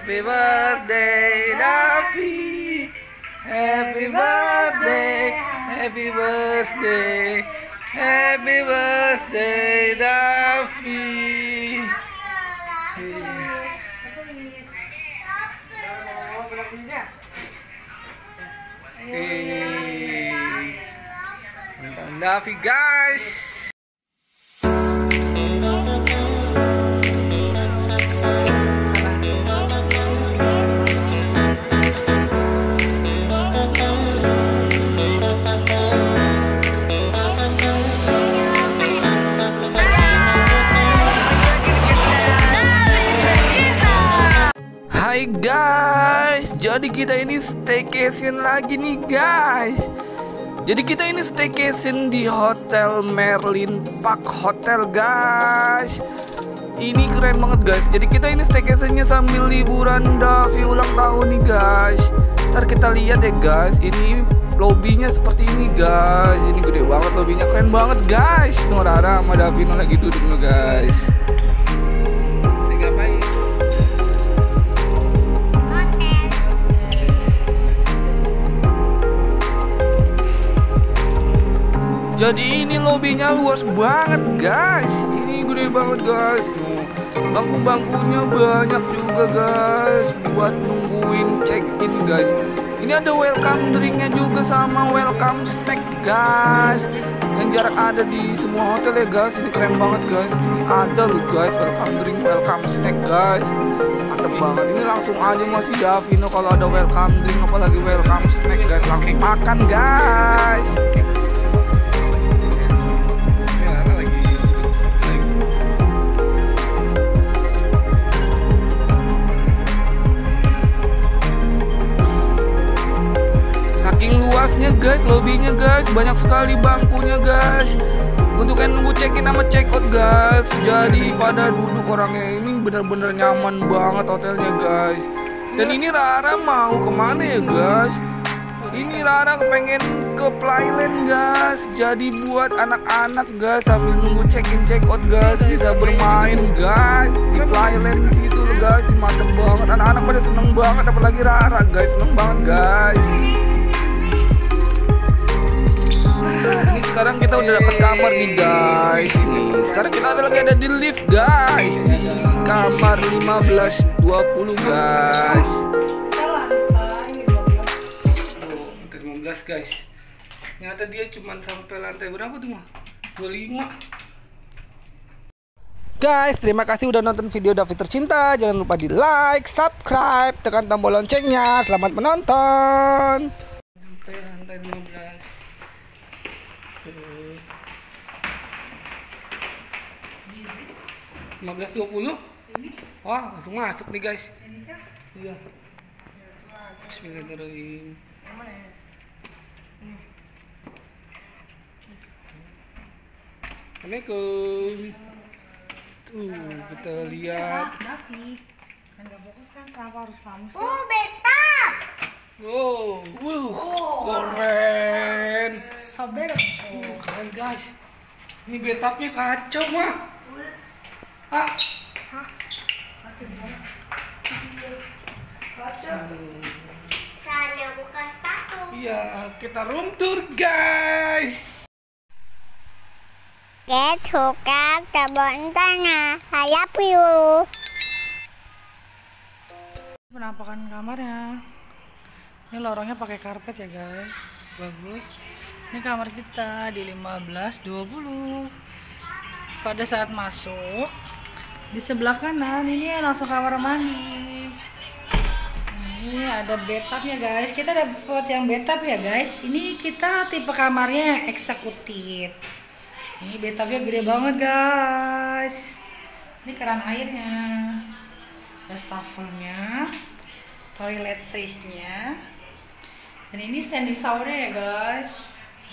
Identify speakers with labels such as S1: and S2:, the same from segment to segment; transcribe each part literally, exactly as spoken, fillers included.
S1: Happy birthday, Davi. Happy birthday, happy birthday, happy birthday, Davi. Hey, Davi guys. Hai guys, jadi kita ini staycation lagi nih guys. Jadi kita ini staycation di Hotel Merlin Park Hotel guys. Ini keren banget guys. Jadi kita ini staycationnya sambil liburan Davi ulang tahun nih guys. Ntar kita lihat ya guys. Ini lobbynya seperti ini guys. Ini gede banget lobbynya, keren banget guys. Nuh Rara sama Davi lagi duduk nih guys. Jadi ini lobbynya luas banget guys. Ini gede banget guys. Tuh, bangku-bangkunya banyak juga guys buat nungguin check-in guys. Ini ada welcome drinknya juga sama welcome snack guys. Yang jarang ada di semua hotel ya guys. Ini keren banget guys. Ini ada loh guys welcome drink, welcome snack guys. Mantep banget. Ini langsung aja masih Davino kalau ada welcome drink apalagi welcome snack guys. Langsung makan guys. Luasnya guys, lobbynya guys, banyak sekali bangkunya guys. Untuk yang nunggu check in sama check out guys. Jadi pada duduk orangnya ini bener-bener nyaman banget hotelnya guys. Dan ini Rara mau kemana ya guys? Ini Rara pengen ke Playland guys. Jadi buat anak-anak guys sambil nunggu check in check out guys bisa bermain guys di Playland situ guys. Mantep banget, anak-anak pada seneng banget apalagi Rara guys, seneng banget guys. Ini sekarang kita udah dapat kamar nih guys. Nih, sekarang kita ada lagi ada di lift guys di kamar lima belas dua puluh guys. Oh, lantai lima belas guys. Ternyata dia cuma sampai lantai berapa tuh mah? dua puluh lima. Guys, terima kasih udah nonton video Davi tercinta. Jangan lupa di like, subscribe, tekan tombol loncengnya. Selamat menonton. Sampai lantai lima belas. lima belas dua puluh. Wah, langsung masuk nih guys. Iya. Bismillahirrahmanirrahim. Assalamualaikum. Tuh, kita lihat.
S2: Oh, betap.
S1: Oh, wuh, keren.
S2: Sober.
S1: Oh, keren guys. Ini betapnya kacau mah. Ah, hah?
S2: Saya buka sepatu.
S1: Iya, kita room tour guys.
S2: Kita suka kebun tanah. Saya piu.
S3: Penampakan kamarnya. Ini lorongnya pakai karpet ya guys. Bagus. Ini kamar kita di lima belas dua puluh. Pada saat masuk di sebelah kanan ini langsung kamar mandi. Ini ada bathtubnya guys. Kita dapat yang bathtub ya guys. Ini kita tipe kamarnya yang eksekutif. Ini bathtubnya gede banget guys. Ini keran airnya, wastafelnya, toiletrisnya, dan ini standing showernya ya guys.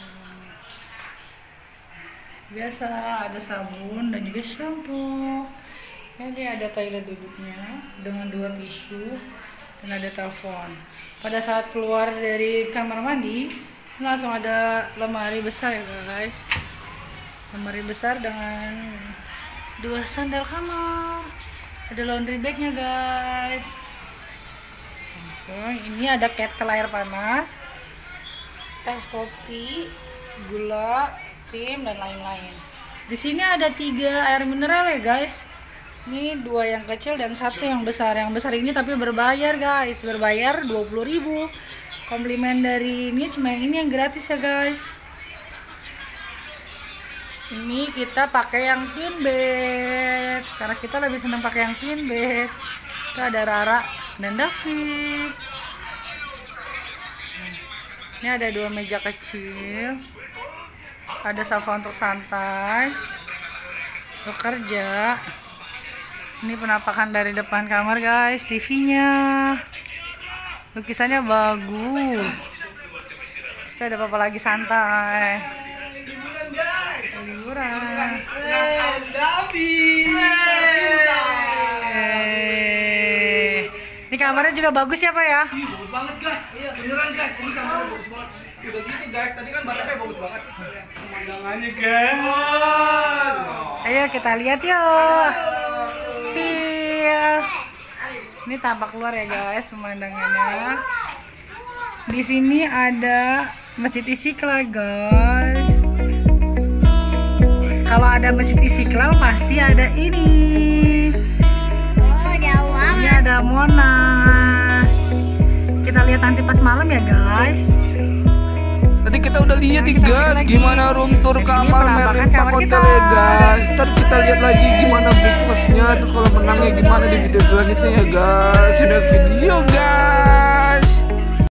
S3: Biasa ada sabun dan juga shampoo. Ini ada toilet duduknya dengan dua tisu dan ada telepon. Pada saat keluar dari kamar mandi langsung ada lemari besar ya guys. Lemari besar dengan dua sandal kamar. Ada laundry bagnya guys. langsung. Ini ada kettle air panas, teh kopi, gula, krim dan lain-lain. Di sini ada tiga air mineral ya guys. Ini dua yang kecil dan satu yang besar. Yang besar ini tapi berbayar guys, berbayar dua puluh ribu. Komplimen dari ini cuma yang ini yang gratis ya guys. Ini kita pakai yang twin bed karena kita lebih senang pakai yang twin bed. Kita ada Rara dan David. Ini ada dua meja kecil, ada sofa untuk santai, untuk kerja. Ini penampakan dari depan kamar guys, T V-nya, lukisannya bagus. Kita ada papa lagi santai. Liburan. Ini kamarnya juga bagus ya Pak ya?
S1: Ih, bagus banget guys. Iya beneran guys. Ini kamarnya bagus banget. Udah gitu guys. Tadi kan batapnya bagus banget. Pemandangannya guys.
S3: Ayo kita lihat yuk. Spill. Ini tampak keluar ya guys pemandangannya. Di sini ada Masjid Istiqlal guys. Kalau ada Masjid Istiqlal pasti ada ini.
S2: Oh, jauh
S3: Ini
S2: amat.
S3: ada Monas. Kita lihat nanti pas malam ya guys.
S1: Tadi kita udah lihat nih
S3: Kita lihat
S1: guys,
S3: lagi.
S1: gimana room tour
S3: Ini
S1: kamar
S3: penampakan
S1: Merlin Park
S3: kamar
S1: Hotel
S3: kita.
S1: ya guys. Ntar kita lihat lagi gimana breakfastnya, terus kalau menangnya gimana di video selanjutnya ya guys. Sudah video guys.